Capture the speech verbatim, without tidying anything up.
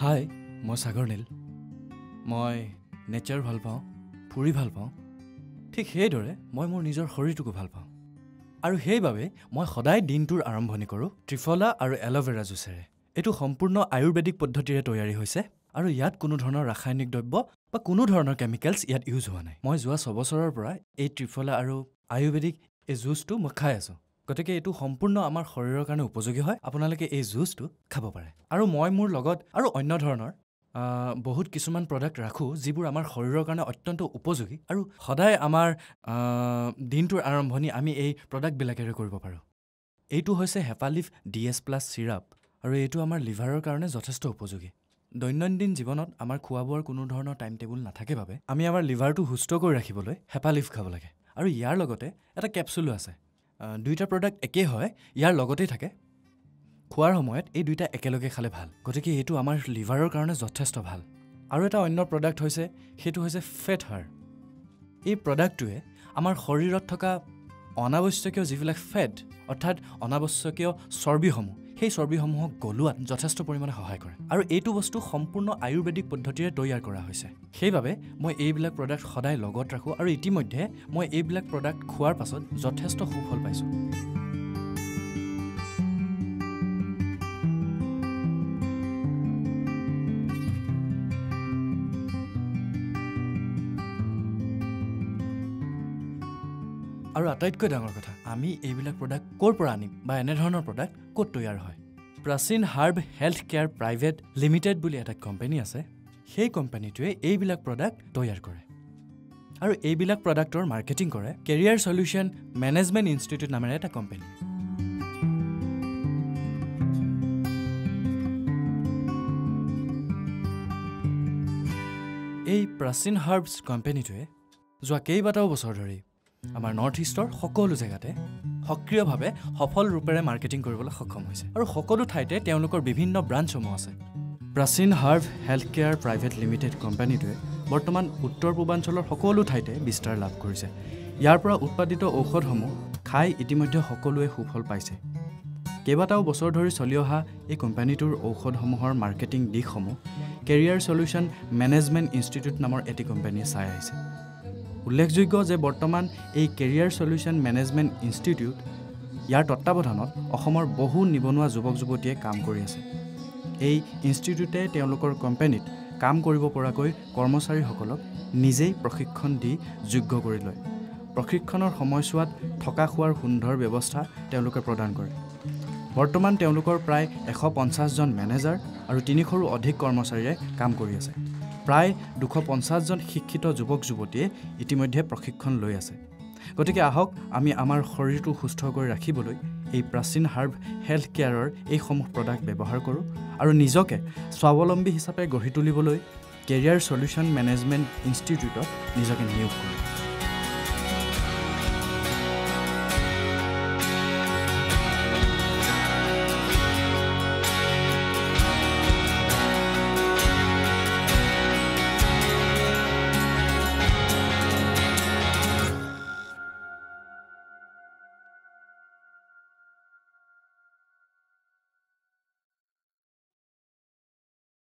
হাই মই সাগৰ নীল মই নেচাৰ ভাল পাওঁ ফুৰি ভাল পাওঁ ঠিক সেইদৰে মই মোৰ নিজৰ শৰীৰটোকো ভাল পাওঁ আৰু সেইবাবে মই সদায় দিনটোৰ আৰম্ভণি কৰোঁ ত্ৰিফলা আৰু এল'ভেৰা জুচেৰে এইটো সম্পূৰ্ণ আয়ুৰ্বেদিক পদ্ধতিৰে তৈয়াৰী হৈছে আৰু ইয়াত কোনো ধৰণৰ ৰাসায়নিক দ্ৰব্য বা কোনো ধৰণৰ কেমিকেলছ ইয়াত ইউজ হোৱা নাই মই যোৱা ছবছৰৰ পৰা এই ত্ৰিফলা আৰু আয়ুৰ্বেদিক এই জুচটো মই খাই আছোঁ গতিকে এইটো সম্পূৰ্ণ আমাৰ শৰীৰৰ কাৰণে উপযোগী হয় আপোনালোকে এই জুচটো খাব পাৰে আৰু মই মোৰ লগত আৰু অন্য ধৰণৰ বহুত কিছুমান প্ৰডাক্ট ৰাখোঁ যিবোৰ আমাৰ শৰীৰৰ কাৰণে অত্যন্ত উপযোগী আৰু সদায় আমাৰ দিনটোৰ আৰম্ভণি আমি এই প্ৰডাক্টবিলাকেৰে কৰিব পাৰোঁ এইটো হৈছে Hepalif D S plus syrup আৰু এইটো আমাৰ লিভাৰৰ কাৰণে যথেষ্ট উপযোগী দৈনন্দিন জীৱনত আমাৰ খোৱা বোৱাৰ কোনো ধৰণৰ টাইম টেবুল নাথাকে বাবে আমি আমাৰ লিভাৰটো সুস্থ কৰি ৰাখিবলৈ হেপালিফ খাব লাগে আৰু ইয়াৰ লগতে এটা কেপচুলো আছে দুইটা প্ৰডাক্ট একেই হয় ইয়াৰ লগতেই থাকে খোৱাৰ সময়ত এই দুইটা একেলগে খালে ভাল গতিকে এইটো আমাৰ লিভাৰৰ কাৰণে যথেষ্ট ভাল আৰু এটা অন্য প্ৰডাক্ট হৈছে সেইটো হৈছে ফেট হাৰ এই প্ৰডাক্টটোৱে আমাৰ শৰীৰত থকা অনাৱশ্যকীয় যিবিলাক ফেট অৰ্থাৎ অনাৱশ্যকীয় চৰ্বিসমূহ সেই চৰ্বিসমূহক গলোৱাত যথেষ্ট পৰিমাণে সহায় কৰে আৰু এইটো বস্তু সম্পূৰ্ণ আয়ুৰ্বেদিক পদ্ধতিৰে তৈয়াৰ কৰা হৈছে সেইবাবে মই এইবিলাক প্ৰডাক্ট সদায় লগত ৰাখোঁ আৰু ইতিমধ্যে মই এইবিলাক প্ৰডাক্ট খোৱাৰ পাছত যথেষ্ট সুফল পাইছোঁ আৰু আটাইতকৈ ডাঙৰ কথা আমি এইবিলাক প্ৰডাক্ট ক'ৰ পৰা আনিম বা এনেধৰণৰ প্ৰডাক্ট ক'ত তৈয়াৰ হয় Prachin herb health care private limited বুলি এটা কোম্পানী আছে সেই কোম্পানীটোৱে এইবিলাক প্ৰডাক্ট তৈয়াৰ কৰে আৰু এইবিলাক প্ৰডাক্টৰ মাৰ্কেটিং কৰে কেৰিয়াৰ সলিউশ্যন মেনেজমেণ্ট ইনষ্টিটিউট নামেৰে এটা কোম্পানী এই প্ৰাচীন হাৰ্বছ কোম্পানীটোৱে যোৱা কেইবাটাও বছৰ ধৰি আমাৰ নৰ্থ ইষ্টৰ সকলো জেগাতে সক্ৰিয়ভাৱে সফল ৰূপেৰে মাৰ্কেটিং কৰিবলৈ সক্ষম হৈছে আৰু সকলো ঠাইতে তেওঁলোকৰ বিভিন্ন ব্ৰাঞ্চসমূহ আছে Prachin herb health care private limited কোম্পানীটোৱে বৰ্তমান উত্তৰ পূৰ্বাঞ্চলৰ সকলো ঠাইতে বিস্তাৰ লাভ কৰিছে ইয়াৰ পৰা উৎপাদিত ঔষধসমূহ খাই ইতিমধ্যে সকলোৱে সুফল পাইছে কেইবাটাও বছৰ ধৰি চলি অহা এই কোম্পানীটোৰ ঔষধসমূহৰ মাৰ্কেটিং দিশসমূহ কেৰিয়াৰ সলিউশ্যন মেনেজমেণ্ট ইনষ্টিটিউট নামৰ এটি কোম্পানীয়ে চাই আহিছে উল্লেখযোগ্য যে বৰ্তমান এই কেৰিয়াৰ সলিউশ্যন মেনেজমেণ্ট ইনষ্টিটিউট ইয়াৰ তত্ত্বাৱধানত অসমৰ বহু নিবনুৱা যুৱক যুৱতীয়ে কাম কৰি আছে এই ইনষ্টিটিউটে তেওঁলোকৰ কোম্পানীত কাম কৰিব পৰাকৈ কৰ্মচাৰীসকলক নিজেই প্ৰশিক্ষণ দি যোগ্য কৰি লয় প্ৰশিক্ষণৰ সময়ছোৱাত থকা খোৱাৰ সুন্দৰ ব্যৱস্থা তেওঁলোকে প্ৰদান কৰে বৰ্তমান তেওঁলোকৰ প্ৰায় এশ পঞ্চাছজন মেনেজাৰ আৰু তিনিশৰো অধিক কৰ্মচাৰীয়ে কাম কৰি আছে প্ৰায় দুশ পঞ্চাছজন শিক্ষিত যুৱক যুৱতীয়ে ইতিমধ্যে প্ৰশিক্ষণ লৈ আছে গতিকে আহক আমি আমাৰ শৰীৰটো সুস্থ কৰি ৰাখিবলৈ এই প্ৰাচীন হাৰ্ব হেল্থ কেয়াৰৰ এইসমূহ প্ৰডাক্ট ব্যৱহাৰ কৰোঁ আৰু নিজকে স্বাৱলম্বী হিচাপে গঢ়ি তুলিবলৈ কেৰিয়াৰ সলিউশ্যন মেনেজমেণ্ট ইনষ্টিটিউটত নিজকে নিয়োগ কৰোঁ